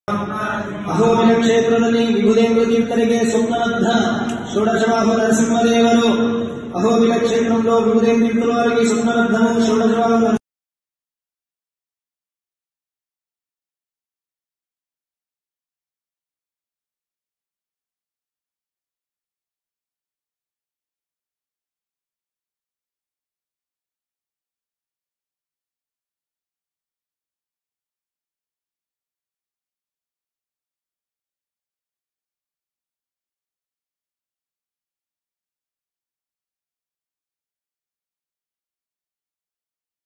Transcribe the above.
ಅಹೋಬಿಲ ಕ್ಷೇತ್ರದಲ್ಲಿ ವಿಭುದೇಂದ್ರ ತೀರ್ಥರಿಗೆ ಸ್ವಪ್ನಬದ್ಧ ಷೋಡಶಬಾಹು ನರಸಿಂಹದೇವರು. అహోబిల క్షేత్రంలో విభుదేంద్రుల వారికి స్వప్నబద్ధము షోడశబాహు